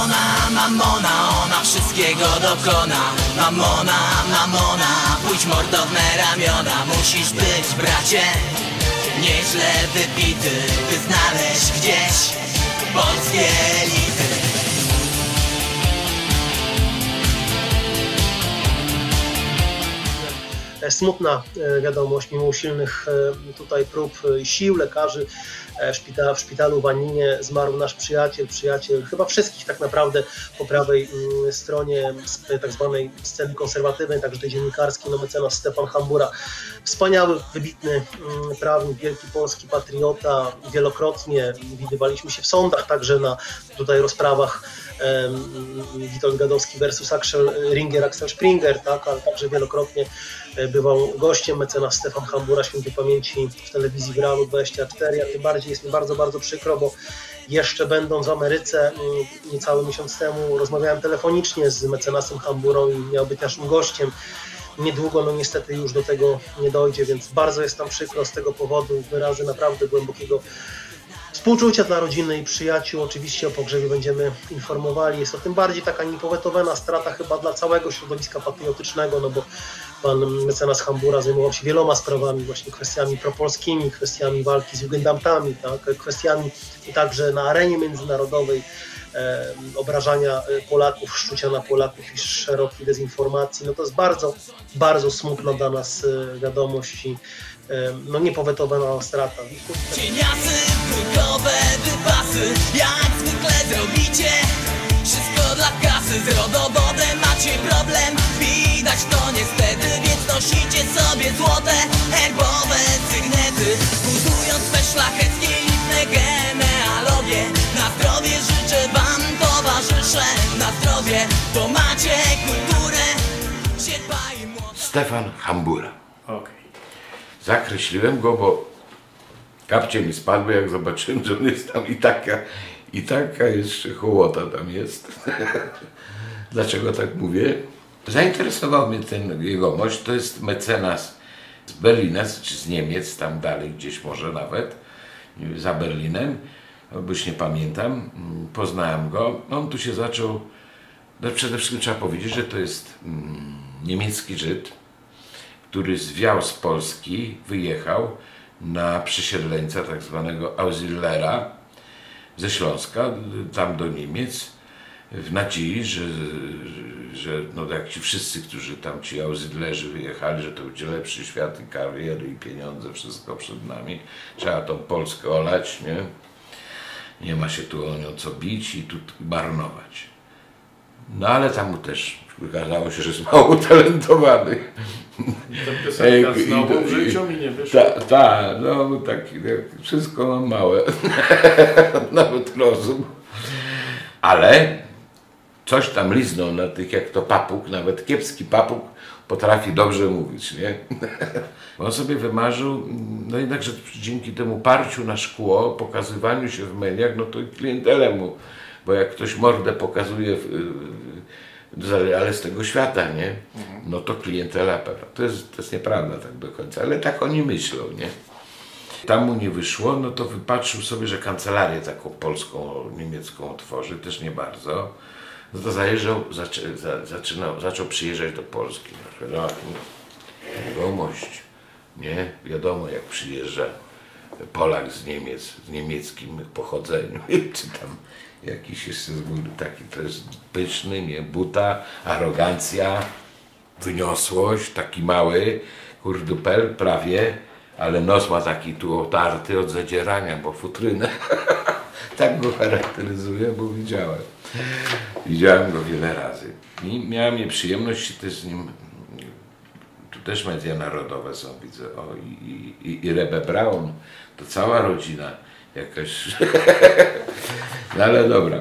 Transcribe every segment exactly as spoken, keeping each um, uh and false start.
Mamona, mamona, ona wszystkiego dokona. Mamona, mamona, pójdź mordo w me ramiona. Musisz być, bracie, nieźle wypity, by znaleźć gdzieś polskie elity. Smutna wiadomość, mimo usilnych tutaj prób sił lekarzy w szpitalu w Anninie zmarł nasz przyjaciel, przyjaciel chyba wszystkich tak naprawdę po prawej stronie tak zwanej sceny konserwatywnej, także tej dziennikarskiej, no mecenas Stefan Hambura. Wspaniały, wybitny prawnik, wielki polski patriota, wielokrotnie widywaliśmy się w sądach, także na tutaj rozprawach Witold Gadowski versus Axel Ringer, Axel Springer, tak, ale także wielokrotnie bywał gościem mecenas Stefan Hambura, świętej pamięci, w telewizji w Realu dwadzieścia cztery, a tym bardziej jest mi bardzo, bardzo przykro, bo jeszcze będąc w Ameryce niecały miesiąc temu rozmawiałem telefonicznie z mecenasem Hamburą i miał być naszym gościem. Niedługo, no niestety już do tego nie dojdzie, więc bardzo jest nam przykro z tego powodu, wyrazy naprawdę głębokiego współczucia dla rodziny i przyjaciół. Oczywiście o pogrzebie będziemy informowali. Jest to tym bardziej taka niepowetowana strata chyba dla całego środowiska patriotycznego, no bo pan mecenas Hambura zajmował się wieloma sprawami, właśnie kwestiami propolskimi, kwestiami walki z jugendamtami, tak, kwestiami także na arenie międzynarodowej e, obrażania Polaków, szczucia na Polaków i szerokiej dezinformacji. No to jest bardzo, bardzo smutna dla nas wiadomość i no niepowetowana strata. Cieniasy, dwójkowe wypasy, jak zwykle zrobicie wszystko dla kasy. Z rodowodem macie problem, widać to niestety, więc nosicie sobie złote herbowe sygnety, budując swe szlachetnie liczne genealogie. Na zdrowie życzę wam, towarzysze, na zdrowie, to macie kulturę, sierpa i młota. Stefan Hambura. Okay. Zakreśliłem go, bo kapcie mi spadły, jak zobaczyłem, że on jest tam i taka, i taka jeszcze hołota tam jest. Dlaczego tak mówię? Zainteresował mnie ten jegomość. To jest mecenas z Berlina, czy z Niemiec, tam dalej gdzieś może nawet, za Berlinem, już nie pamiętam. Poznałem go. On tu się zaczął, no przede wszystkim trzeba powiedzieć, że to jest mm, niemiecki Żyd, który zwiał z Polski, wyjechał na przesiedleńca, tak zwanego Auxillera ze Śląska, tam do Niemiec, w nadziei, że, że no jak ci wszyscy, którzy tam ci Auxillerzy wyjechali, że to będzie lepszy świat i kariery i pieniądze, wszystko przed nami. Trzeba tą Polskę olać, nie? Nie ma się tu o nią co bić i tu marnować. No ale tam mu też wykazało się, że jest mało utalentowany. Ten piosenka znowu w życiu mi nie wyszło. Tak, ta, no taki, wszystko mam małe. Nawet rozum. Ale coś tam liznął na tych, jak to papug, nawet kiepski papug potrafi dobrze mówić, nie? On sobie wymarzył, no jednakże dzięki temu parciu na szkło, pokazywaniu się w mediach, no to klientelę mu, bo jak ktoś mordę pokazuje, ale z tego świata, nie? No to klientela pewna. To jest, to jest nieprawda tak do końca, ale tak oni myślą, nie? Tam mu nie wyszło, no to wypatrzył sobie, że kancelarię taką polską, niemiecką otworzy, też nie bardzo. No to zajeżdżał, zaczę, za, zaczynał, zaczął przyjeżdżać do Polski. No, jegomość, nie? Wiadomo, jak przyjeżdża Polak z Niemiec, z niemieckim pochodzeniem, czy tam jakiś jeszcze z góry taki, to jest pyszny, nie? Buta, arogancja, wyniosłość, taki mały, kurdupel prawie, ale nos ma taki tu otarty od zadzierania, bo futrynę. Tak go charakteryzuje, bo widziałem. Widziałem go wiele razy. I miałem nieprzyjemność też z nim, tu też media narodowe są, widzę, o, i, i, i Rebę Braun, to cała rodzina jakaś, no ale dobra.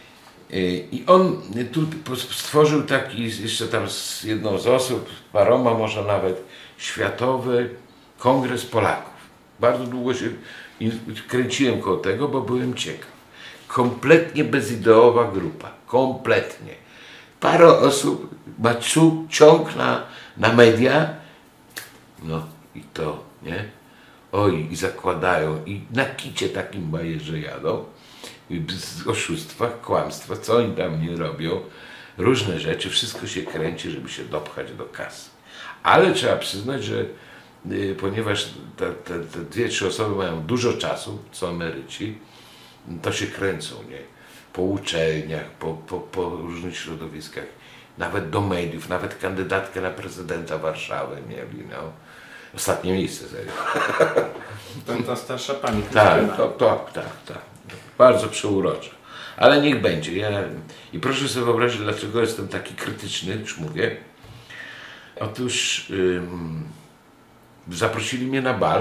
I on tu stworzył taki, jeszcze tam z jedną z osób, paroma może nawet, Światowy Kongres Polaków. Bardzo długo się kręciłem koło tego, bo byłem ciekaw. Kompletnie bezideowa grupa, kompletnie. Parę osób ma ciąg na, na media, no i to, nie? Oj, i zakładają, i na kicie takim bajerze jadą. oszustwach, kłamstwach, co oni tam nie robią, różne rzeczy, wszystko się kręci, żeby się dopchać do kasy. Ale trzeba przyznać, że y, ponieważ te, te, te dwie, trzy osoby mają dużo czasu, co emeryci, to się kręcą, nie? Po uczelniach, po, po, po różnych środowiskach, nawet do mediów, nawet kandydatkę na prezydenta Warszawy mieli, no. Ostatnie miejsce, serio. Ta, ta starsza pani. Tak, tak, tak, tak, tak. Bardzo przeurocza. Ale niech będzie. Ja... I proszę sobie wyobrazić, dlaczego jestem taki krytyczny, już mówię. Otóż ym, zaprosili mnie na bal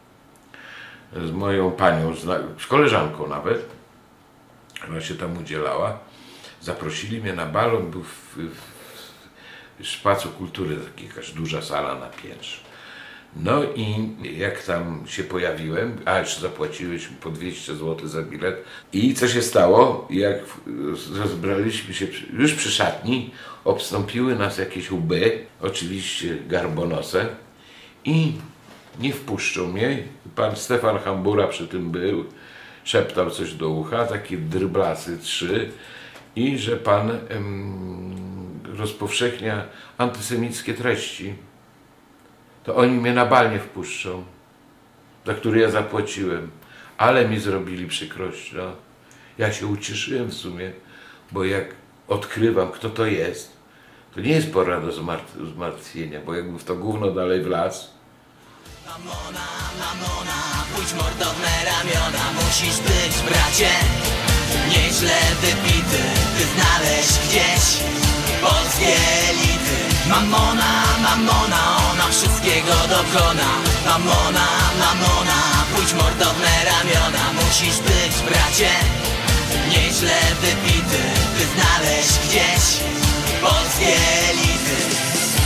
z moją panią, z koleżanką nawet, ona się tam udzielała. Zaprosili mnie na bal, on był w, w, w Szpacu Kultury, taka jakaś duża sala na piętrze. No i jak tam się pojawiłem, a jeszcze zapłaciłeś po dwieście złotych za bilet. I co się stało? Jak rozbraliśmy się już przy szatni, obstąpiły nas jakieś łby, oczywiście garbonose, i nie wpuszczą mnie. Pan Stefan Hambura przy tym był, szeptał coś do ucha, takie dryblasy trzy, i że pan em, rozpowszechnia antysemickie treści. To oni mnie na bal nie wpuszczą, za który ja zapłaciłem, ale mi zrobili przykrość. No. Ja się ucieszyłem w sumie, bo jak odkrywam, kto to jest, to nie jest pora do zmartw- zmartwienia, bo jakbym w to gówno dalej wlazł. Mamona, mamona, pójdź mordowne ramiona, musisz być, bracie, nieźle wypity, by znaleźć gdzieś polskie elity. Mamona, mamona, ona wszystkiego dokona. Mamona, mamona, pójdź mordowne ramiona, musisz być, bracie, nieźle wypity, by znaleźć gdzieś polskie elity.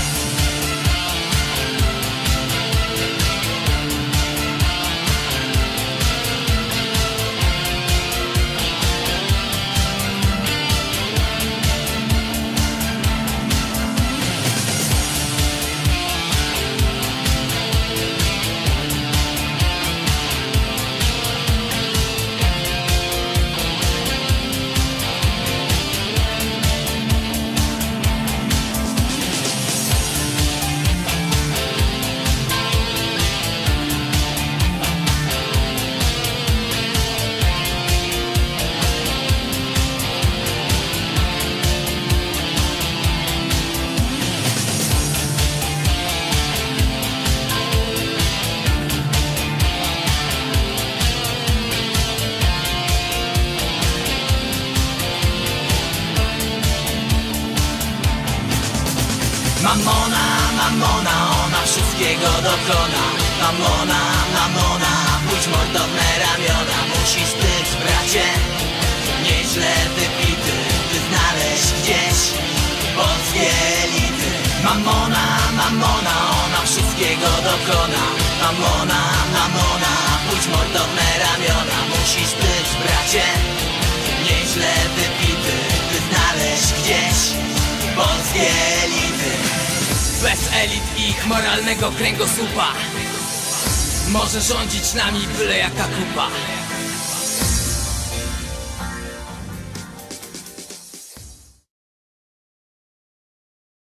Mamona, mamona, ona wszystkiego dokona. Mamona, mamona, pójdź mordowne ramiona, musisz być, bracie, nieźle wypity, by znaleźć gdzieś polskie elity. Mamona, mamona, ona wszystkiego dokona. Mamona, mamona, pójdź mordowne ramiona, musisz być, bracie, nieźle wypity, by znaleźć gdzieś polskie elity. Bez elit i ich moralnego kręgosłupa może rządzić nami byle jaka kupa.